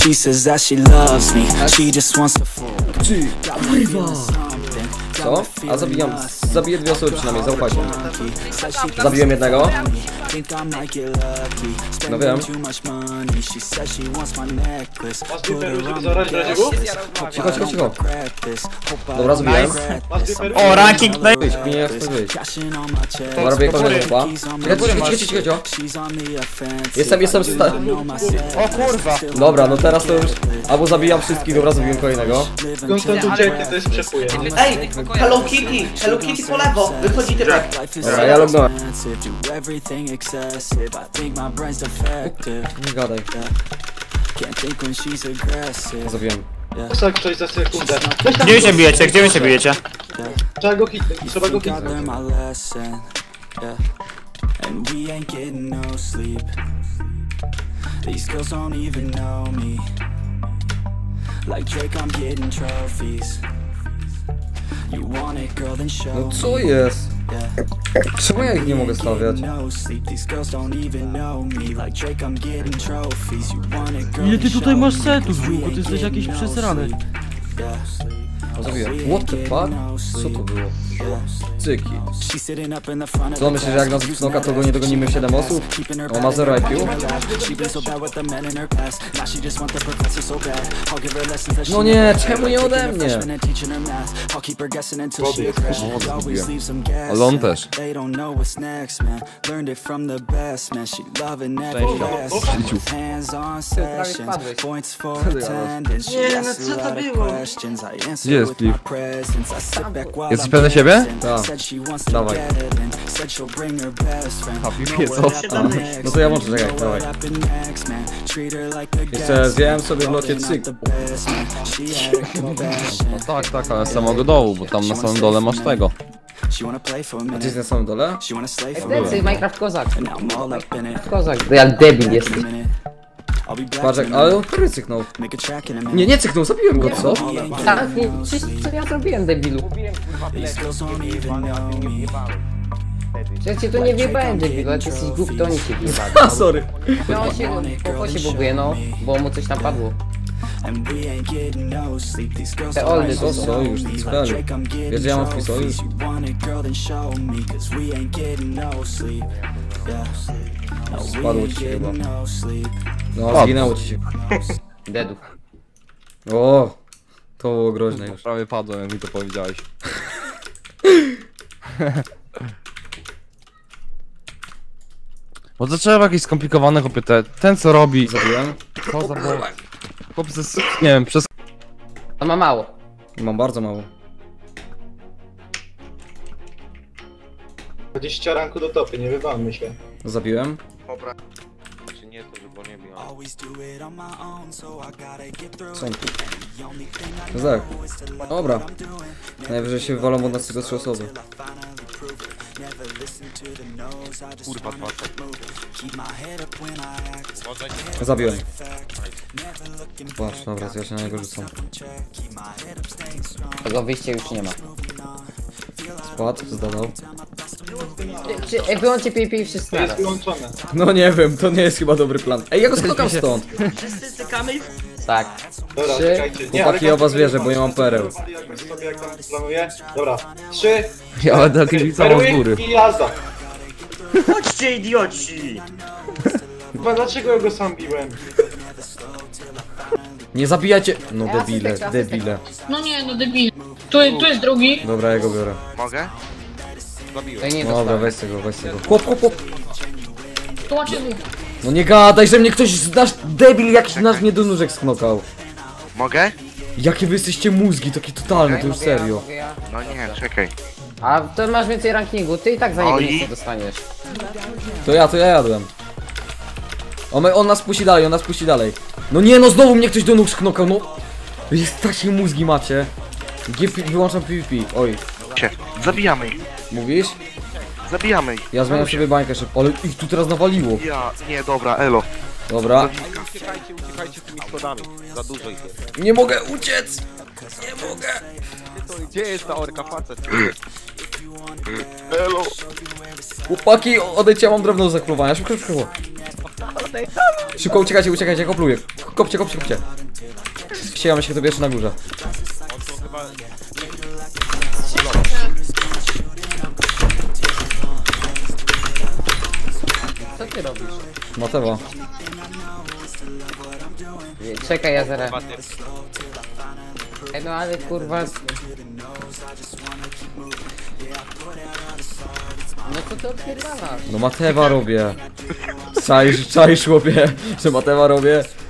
she says that she loves me. She just wants to fuck. Kurwa! Co? A zabiję dwie osoby przynajmniej, zaufajcie. Zabiłem jednego. No wiem. Cicho, cicho, cicho. Dobra, zabiłem. O, ranking play. Wyjdź, nie chcę wyjść. Dobra, robię kolejnego chłopa. Cicho, cicho. Jestem O kurwa. Dobra, no teraz to już... Albo zabijam wszystkich, dobra, zabiłem kolejnego. Skąd ucieknie, to jest przepływ. Ej, Hello Kitty po lewo, wychodzi typek. Dobra, ja lognąłem. Nie gadaj. Zabiłem. Tak, ktoś za sekundę. Gdzie wy się bijecie? Gdzie wy się bijecie? Trzeba go hitnąć, trzeba go hitnąć. And we ain't getting no sleep. These girls don't even know me. Like Drake, I'm getting trophies. You want it, girl, then show No co jest? Czemu ja ich nie mogę stawiać? Ile ty tutaj masz setów, żółko? Ty jesteś jakiś przesrany. Zabiłem. What the fuck? Co to było? Cyki. Co myślisz, że jak nas Snoka to go nie dogonimy 7 osób? On ma 0 IQ? No nie, czemu nie ode mnie? Ale on też. Nie, no co to było? Gdzie jest klip? Jesteś pewny siebie? Tak. Dawaj. Happy co? No to ja włączę, czekaj, dawaj. Jeszcze zjałem sobie w locie cyk. No tak, tak, ale z samego dołu, bo tam na samym dole masz tego. A ty jest na samym dole? Plecy, Minecraft Kozak. Kozak, jak debil jesteś. Patrz, ale on prawie cyknął. Nie cyknął, zabiłem go, co? Tak, co ja zrobiłem, debilu? Przecież tu nie wjebałem, debilu, jak jesteś głupi, to oni się wjebali. A, sorry. No on się, po się buguje, no, bo mu coś tam padło. Te oldy To sojusz, ty cwelu. Wiesz, że ja mam twój sojusz? Spadło ci się chyba. No, zginęło ci się. Deadów. O, to było groźne już. Prawie padłem, jak mi to powiedziałeś. Bo to trzeba jakieś skomplikowane chłopie, ten co robi. Zabiłem. Co za bo... Chłopcy, nie wiem, przez... On ma mało. Mam bardzo mało. 20 ranku do topy, nie wywalmy się. Zabiłem. Dobra. Czy nie, to żeby nie miał. Co on tu? Zach. Dobra. Najwyżej się wywalą od nas tylko 3 osoby. Kurwa, 2 Zabiłem. Patrz, dobra, ja się na niego rzucam. Tego wyjścia już nie ma. Spadł, zdadał. Wyłączcie PvP i wszyscy To jest naraz. wyłączone. No nie wiem, to nie jest chyba dobry plan. Ej, ja go skokam stąd. Tak. Dobra, 3. czekajcie. Chłopaki, ja was wierzę, bo nie mam pereł. Jak sobie jak tam planuję. Dobra, 3. Ja będę kibicował z góry. I jazda. Chodźcie, idioci! Chyba dlaczego ja go sam biłem? Nie zabijajcie! No debile, debile. No nie, no debil. Tu jest drugi. Dobra, ja go biorę. Mogę? To Zabiłem. nie Dobra, dostałem. weź tego, weź tego. Chłop, chłop, chłop! Tu macie dwóch. No nie gadaj, że mnie ktoś z nasz debil jakiś nasz mnie do nóżek sknokał. Mogę? Jakie wy jesteście mózgi, takie totalne, to już Mogę ja, serio. mogę ja. No nie, czekaj. A to masz więcej rankingu, ty i tak za niego Oj. nic nie dostaniesz. To ja jadłem. On nas puści dalej, on nas puści dalej. No nie, no znowu mnie ktoś do nóg sknokał, no. Jest takie mózgi macie. Wyłączam PvP, oj. Zabijamy ich. Mówisz? Zabijamy ich. Ja zmieniam sobie bańkę szybko, ale ich tu teraz nawaliło. Ja, nie, dobra, elo. Dobra. Uciekajcie tymi schodami. Za dużo ich jest. Nie mogę uciec! Nie mogę! Gdzie jest ta orka facet? Elo. Chłopaki, odejdźcie, ja mam drewno do zakluwania, szybko, szybko. Szybko uciekajcie, uciekajcie, kopluję. Kopcie. Ścigamy się, to jeszcze na górze. On to chyba... Co ty robisz? Matewa. Nie, czekaj, ja zaraz. Ładnie. Ej, no ale kurwa... No co ty odpierdalasz? No Matewa robię. Czaisz chłopie, że Matewa robię.